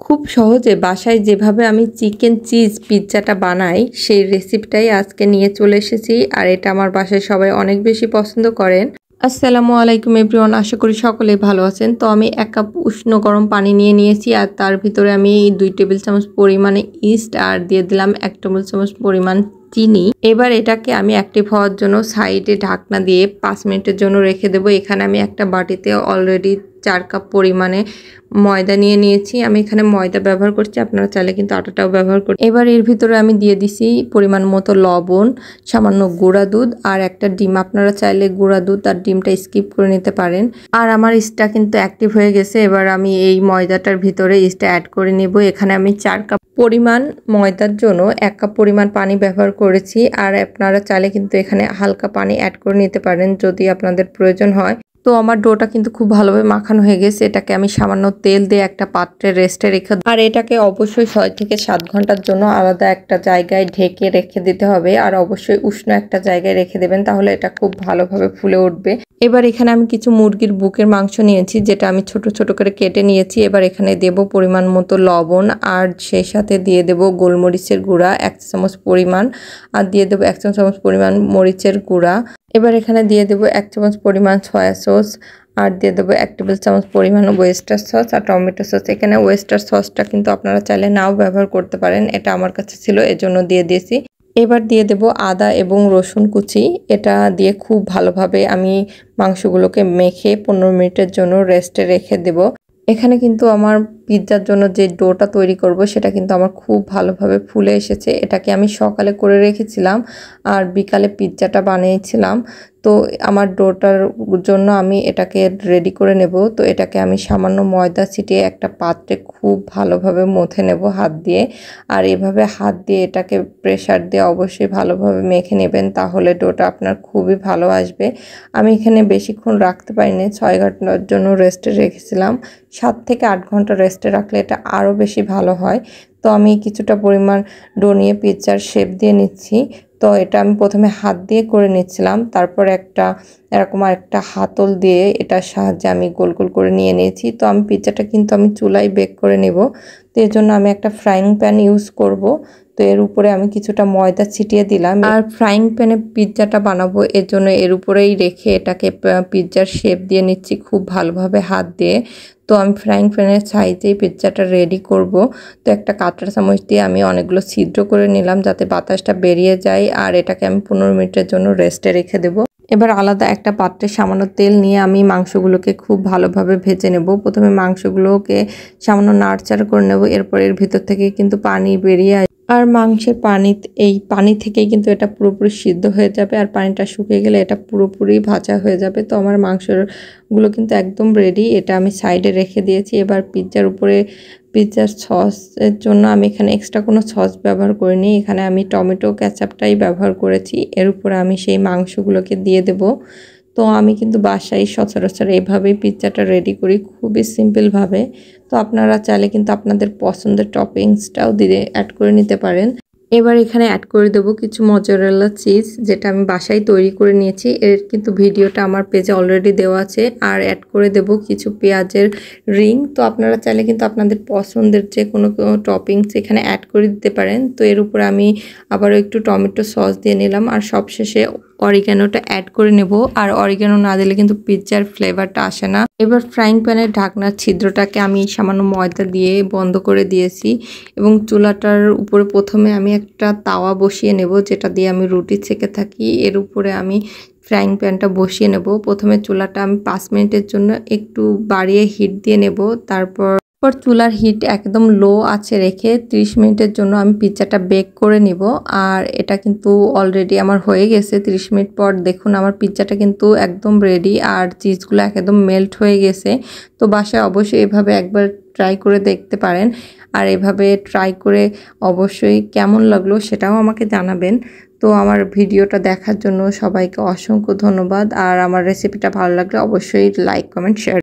খুব সহজে বাসায় যেভাবে আমি চিকেন চিজ পিৎজাটা বানাই সেই রেসিপিটাই আজকে নিয়ে চলে এসেছি। আর এটা আমার বাসায় সবাই অনেক বেশি পছন্দ করেন। আসসালামু আলাইকুম এভরিওয়ান, আশা করি সকলেই ভালো আছেন। তো আমি 1 কাপ উষ্ণ গরম পানি নিয়ে নিয়েছি আর তার ভিতরে আমি 2 টেবিল চামচ পরিমাণে ইস্ট আর দিয়ে দিলাম 1 টেবিল চামচ পরিমাণ চিনি। এবার এটাকে আমি অ্যাক্টিভ হওয়ার জন্য সাইডে ঢাকনা দিয়ে 5 মিনিটের জন্য রেখে দেবো। এখানে আমি একটা বাটিতে অলরেডি 4 কাপ পরিমাণে ময়দা নিয়ে নিয়েছি। আমি এখানে ময়দা ব্যবহার করছি, আপনারা চাইলে কিন্তু আটাটাও ব্যবহার করতে। এবার এর ভিতরে আমি দিয়ে দিছি পরিমাণ মতো লবণ, সামান্য গুঁড়া দুধ আর একটা ডিম। আপনারা চাইলে গুঁড়া দুধ আর ডিমটা স্কিপ করে নিতে পারেন। আর আমার ইস্টটা কিন্তু অ্যাক্টিভ হয়ে গেছে। এবার আমি এই ময়দাটার ভিতরে ইস্টটা অ্যাড করে নেব। এখানে আমি 4 কাপ পরিমাণ ময়দার জন্য 1 কাপ পরিমাণ পানি ব্যবহার করেছি। আর আপনারা চাইলে কিন্তু এখানে হালকা পানি অ্যাড করে নিতে পারেন যদি আপনাদের প্রয়োজন হয়। তো আমার ডোটা কিন্তু খুব ভালোভাবে মাখানো হয়ে গেছে। এটাকে আমি সামান্য তেল দিয়ে একটা পাত্রে রেস্টে রেখে, আর এটাকে অবশ্যই 6 থেকে 7 ঘন্টার জন্য আলাদা একটা জায়গায় ঢেকে রেখে দিতে হবে। আর অবশ্যই উষ্ণ একটা জায়গায় রেখে দেবেন, তাহলে এটা খুব ভালোভাবে ফুলে উঠবে। এবার এখানে আমি কিছু মুরগির বুকের মাংস নিয়েছি, যেটা আমি ছোট ছোট করে কেটে নিয়েছি। এবার এখানে দেব পরিমাণ মতো লবণ আর সেই সাথে দিয়ে দেব গোলমরিচের গুঁড়া 1 চামচ পরিমাণ, আর দিয়ে দেব 1 চামচ পরিমাণ মরিচের গুঁড়া। এবার এখানে দিয়ে দেব 1 চামচ পরিমাণ সয়া সস, আর দিয়ে দেবো 1 টেবিল চামচ পরিমাণ ওয়েস্টার সস আর টমেটো সস। এখানে ওয়েস্টার সসটা কিন্তু আপনারা চাইলে নাও ব্যবহার করতে পারেন, এটা আমার কাছে ছিল এজন্য দিয়ে দিয়েছি। এবার দিয়ে দেব আদা এবং রসুন কুচি। এটা দিয়ে খুব ভালোভাবে আমি মাংসগুলোকে মেখে 15 মিনিটের জন্য রেস্টে রেখে দেব। এখানে কিন্তু আমার পিৎজার জন্য যে ডোটা তৈরি করব সেটা কিন্তু আমার খুব ভালোভাবে ফুলে এসেছে। এটাকে আমি সকালে করে রেখেছিলাম আর বিকালে পিৎজাটা বানিয়েছিলাম। তো আমার ডোটার জন্য আমি এটাকে রেডি করে নেব। তো এটাকে আমি সামান্য ময়দা ছিটিয়ে একটা পাত্রে খুব ভালোভাবে মথে নেব হাত দিয়ে। আর এভাবে হাত দিয়ে এটাকে প্রেসার দিয়ে অবশ্যই ভালোভাবে মেখে নেবেন, তাহলে ডোটা আপনার খুবই ভালো আসবে। আমি এখানে বেশিক্ষণ রাখতে পারিনি, 6 ঘন্টার জন্য রেস্টে রেখেছিলাম। 7 থেকে 8 ঘন্টা রেস্টে রাখলে এটা আরও বেশি ভালো হয়। তো আমি কিছুটা পরিমাণ ডো নিয়ে পিৎজার শেপ দিয়ে নিচ্ছি। তো এটা আমি প্রথমে হাত দিয়ে করে নিচ্ছিলাম, তারপর এরকম একটা হাতল দিয়ে এটার সাহায্যে আমি গোল গোল করে নিয়ে নিয়েছি। তো আমি পিৎজাটা কিন্তু আমি চুলায় বেক করে নেব। তো এর জন্য আমি একটা ফ্রাইং প্যান ইউজ করব। তো এর উপরে আমি কিছুটা ময়দা ছিটিয়ে দিলাম। আর ফ্রাইং প্যানে পিৎজাটা বানাবো, এর জন্য এর উপরেই রেখে এটাকে পিৎজার শেপ দিয়ে নিচ্ছি খুব ভালোভাবে হাত দিয়ে। তো আমি ফ্রাইং প্যানের সাইজেই পিৎজাটা রেডি করব। তো একটা কাঁটা চামচ দিয়ে আমি অনেকগুলো ছিদ্র করে নিলাম যাতে বাতাসটা বেরিয়ে যায়। আর এটাকে আমি 15 মিনিটের জন্য রেস্টে রেখে দেব। এবার আলাদা একটা পাত্রে সামান্য তেল নিয়ে আমি মাংসগুলোকে খুব ভালোভাবে ভেজে নেব। প্রথমে মাংসগুলোকে সামান্য নাড়চাড়া করে নেব, এরপর এর ভিতর থেকে কিন্তু পানি বেরিয়ে আর মাংসের এই পানি থেকেই কিন্তু এটা পুরোপুরি সিদ্ধ হয়ে যাবে। আর পানিটা শুকিয়ে গেলে এটা পুরোপুরি ভাজা হয়ে যাবে। তো আমার মাংসগুলো কিন্তু একদম রেডি। এটা আমি সাইডে রেখে দিয়েছি। এবার পিৎজার উপরে পিৎজার সসের জন্য আমি এখানে এক্সট্রা কোনো সস ব্যবহার করিনি, এখানে আমি টমেটো কেচাপটাই ব্যবহার করেছি। এর উপরে আমি সেই মাংসগুলোকে দিয়ে দেব। তো আমি কিন্তু বাসায় সচরাচর এইভাবেই পিৎজাটা রেডি করি, খুবই সিম্পলভাবে। তো আপনারা চাইলে কিন্তু আপনাদের পছন্দের টপিংসটাও দিয়ে অ্যাড করে নিতে পারেন। এবার এখানে অ্যাড করে দেবো কিছু মজারেলা চিজ, যেটা আমি বাসায় তৈরি করে নিয়েছি। এর কিন্তু ভিডিওটা আমার পেজে অলরেডি দেওয়া আছে। আর অ্যাড করে দেব কিছু পেঁয়াজের রিং। তো আপনারা চাইলে কিন্তু আপনাদের পছন্দের যে কোনো টপিংস এখানে অ্যাড করে দিতে পারেন। তো এর উপরে আমি আবারও একটু টমেটো সস দিয়ে নিলাম আর সবশেষে অরিগ্যানোটা অ্যাড করে নেব। আর অরিগ্যানো না দিলে কিন্তু পিৎজার ফ্লেভারটা আসে না। এবার ফ্রাইং প্যানের ঢাকনার ছিদ্রটাকে আমি সামান্য ময়দা দিয়ে বন্ধ করে দিয়েছি এবং চুলাটার উপরে প্রথমে আমি একটা তাওয়া বসিয়ে নেব, যেটা দিয়ে আমি রুটি সেঁকে থাকি। এর উপরে আমি ফ্রাইং প্যানটা বসিয়ে নেব। প্রথমে চুলাটা আমি 5 মিনিটের জন্য একটু বাড়িয়ে হিট দিয়ে নেব। তারপর চুলার হিট একদম লো আছে রেখে 30 মিনিটের জন্য আমি পিৎজাটা বেক করে নিব। আর এটা কিন্তু অলরেডি আমার হয়ে গেছে। 30 মিনিট পর দেখুন আমার পিৎজাটা কিন্তু একদম রেডি আর চিজগুলো একদম মেল্ট হয়ে গেছে। তো বাসায় অবশ্যই এভাবে একবার ট্রাই করে দেখতে পারেন। আর এভাবে ট্রাই করে অবশ্যই কেমন লাগলো সেটাও আমাকে জানাবেন। তো আমার ভিডিওটা দেখার জন্য সবাইকে অসংখ্য ধন্যবাদ। আর আমার রেসিপিটা ভালো লাগলে অবশ্যই লাইক, কমেন্ট, শেয়ার